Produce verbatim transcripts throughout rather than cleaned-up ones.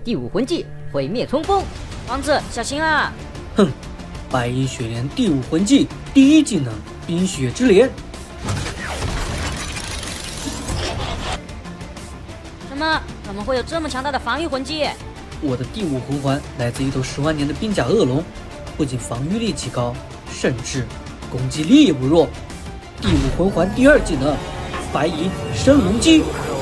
第五魂技毁灭冲锋。王子小心啊！ 哼，白银雪莲第五魂技第一技能冰雪之莲。 什么？怎么会有这么强大的防御魂技？ 我的第五魂环来自一头十万年的冰甲恶龙，不仅防御力极高，甚至攻击力也不弱。第五魂环第二技能白银升龙击。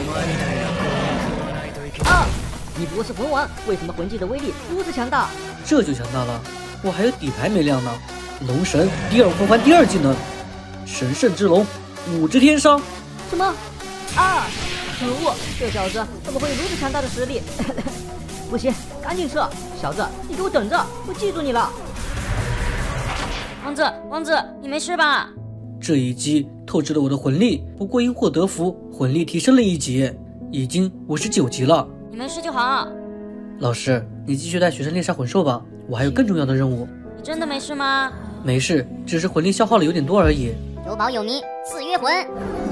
啊！你不是魂王，为什么魂技的威力如此强大？ 这就强大了，我还有底牌没亮呢。龙神第二魂环第二技能神圣之龙五指天伤。 什么？啊！可恶，这小子怎么会有如此强大的实力？不行，赶紧撤！小子，你给我等着，我记住你了。王子，王子，你没事吧？ 这一击透支了我的魂力，不过因祸得福，魂力提升了一级，已经五十九级了。 你没事就好。 老师，你继续带学生猎杀魂兽吧，我还有更重要的任务。 你真的没事吗？ 没事，只是魂力消耗了有点多而已。 有宝有名，赐约魂。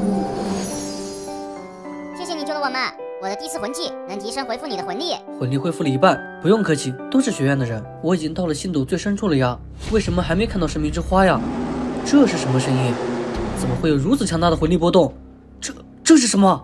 谢谢你救了我们。我的第四魂技能提升回复你的魂力， 魂力恢复了一半。不用客气，都是学院的人。我已经到了星斗最深处了呀，为什么还没看到生命之花呀？这是什么声音？怎么会有如此强大的魂力波动？这这是什么？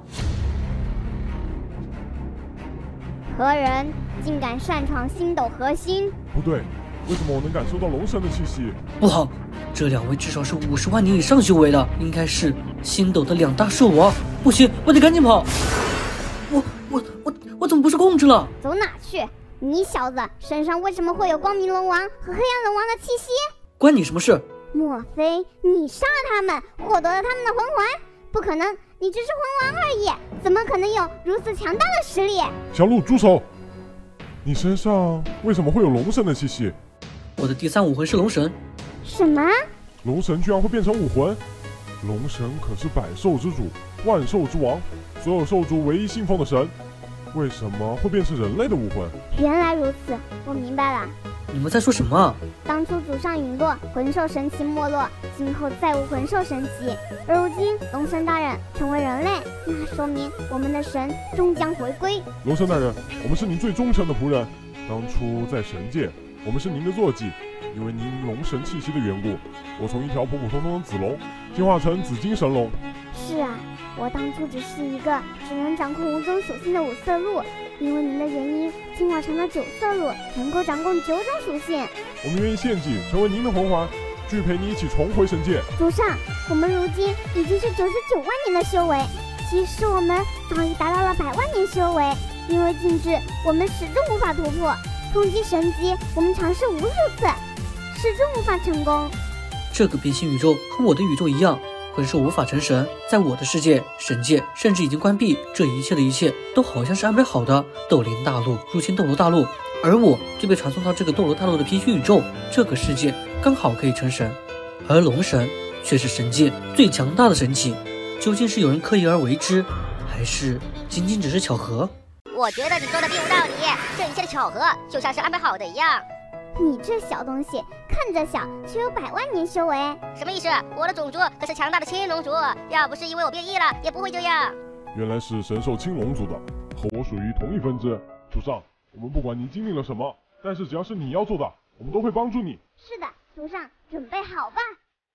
何人竟敢擅闯星斗核心？ 不对，为什么我能感受到龙神的气息？ 不好，这两位至少是五十万年以上修为的，应该是星斗的两大兽王。不行，我得赶紧跑。我我我我怎么不是控制了？ 走哪去？你小子身上为什么会有光明龙王和黑暗龙王的气息？ 关你什么事？ 莫非你杀了他们，获得了他们的魂环？不可能，你只是魂王而已，怎么可能有如此强大的实力？ 小鹿，住手！你身上为什么会有龙神的气息？ 我的第三武魂是龙神。 什么？ 龙神居然会变成武魂？龙神可是百兽之主，万兽之王，所有兽族唯一信奉的神，为什么会变成人类的武魂？ 原来如此，我明白了。 你们在说什么啊？ 当初祖上陨落，魂兽神奇没落，今后再无魂兽神奇，而如今龙神大人成为人类，那说明我们的神终将回归。 龙神大人，我们是您最忠诚的仆人，当初在神界，我们是您的坐骑。因为您龙神气息的缘故，我从一条普普通通的子龙进化成紫金神龙。 是啊，我当初只是一个只能掌控五种属性的五色鹿，因为您的原因进化成了九色鹿，能够掌控九种属性。 我们愿意献祭，成为您的魂环，拒陪你一起重回神界。 主上，我们如今已经是九十九万年的修为，其实我们早已达到了百万年修为，因为禁制，我们始终无法突破。冲击神级，我们尝试无数次，始终无法成功。 这个平行宇宙和我的宇宙一样，魂兽无法成神，在我的世界，神界甚至已经关闭。这一切的一切都好像是安排好的。斗灵大陆入侵斗罗大陆，而我就被传送到这个斗罗大陆的平行宇宙，这个世界刚好可以成神。而龙神却是神界最强大的神器，究竟是有人刻意而为之，还是仅仅只是巧合？ 我觉得你说的并无道理，这一切的巧合就像是安排好的一样。 你这小东西，看着小，却有百万年修为， 什么意思？我的种族可是强大的青龙族，要不是因为我变异了，也不会这样。 原来是神兽青龙族的，和我属于同一分支。主上，我们不管您经历了什么，但是只要是你要做的，我们都会帮助你。 是的，主上，准备好吧。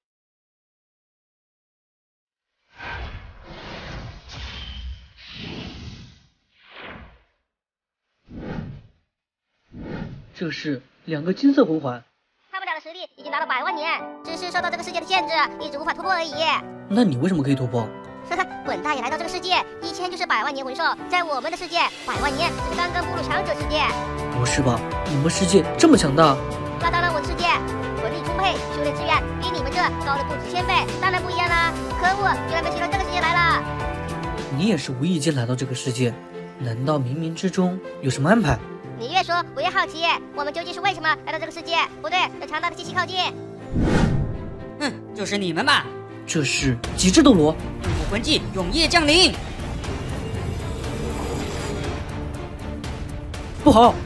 这是两个金色魂环， 他们俩的实力已经达到百万年，只是受到这个世界的限制，一直无法突破而已。 那你为什么可以突破？ 呵呵，本大爷来到这个世界，以前就是百万年魂兽，在我们的世界，百万年只是刚刚步入强者世界。 不是吧？你们世界这么强大？ 那当然，我的世界魂力充沛，修炼资源比你们这高了不止千倍，当然不一样啦。可恶，居然被吸到这个世界来了！ 你也是无意间来到这个世界，难道冥冥之中有什么安排？ 你越说，我越好奇，我们究竟是为什么来到这个世界？不对，有强大的机器靠近。 哼，就是你们吧！ 这是极致斗罗， 第五魂技永夜降临。 不好，